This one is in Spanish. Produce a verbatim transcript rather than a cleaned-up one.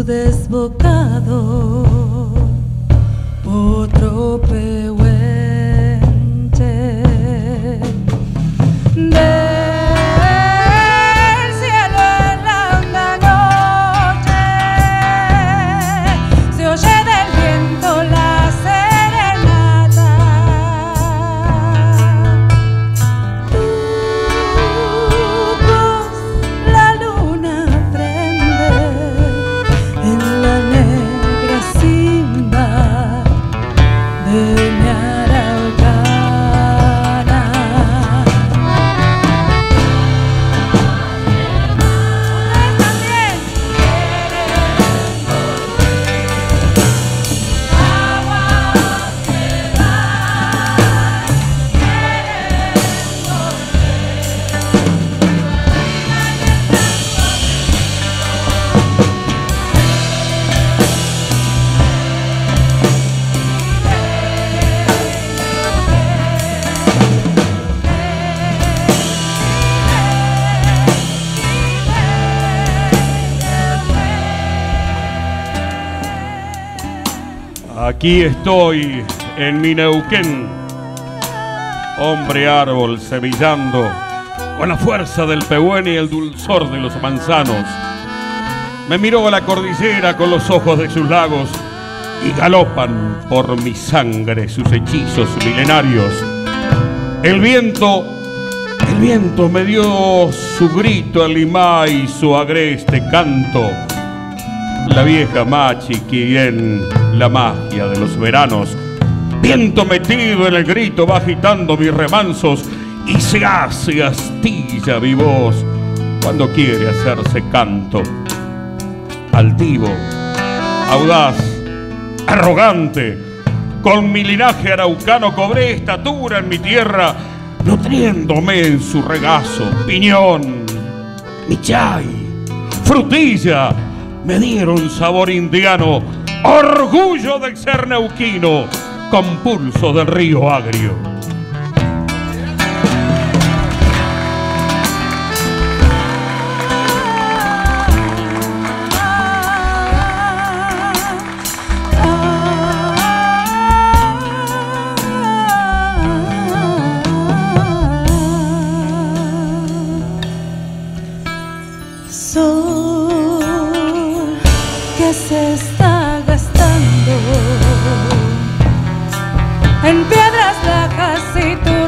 tu desbocado, otro pehuenche del cielo en la honda noche. Se oye del viento la serenata. Tu voz la luna prende en la negra simba de mi araucana. Aquí estoy en mi Neuquén, hombre árbol sevillando, con la fuerza del pehuen y el dulzor de los manzanos. Me miró a la cordillera con los ojos de sus lagos y galopan por mi sangre sus hechizos milenarios. El viento, el viento me dio su grito al limá y su agreste canto. La vieja machiquien, la magia de los veranos. Viento metido en el grito va agitando mis remansos y se hace astilla mi voz cuando quiere hacerse canto. Altivo, audaz, arrogante, con mi linaje araucano cobré estatura en mi tierra, nutriéndome en su regazo. Piñón, michay, frutilla me dieron sabor indiano, orgullo de ser neuquino, con pulso del río agrio. Sol que se está gastando en piedras bajas y tu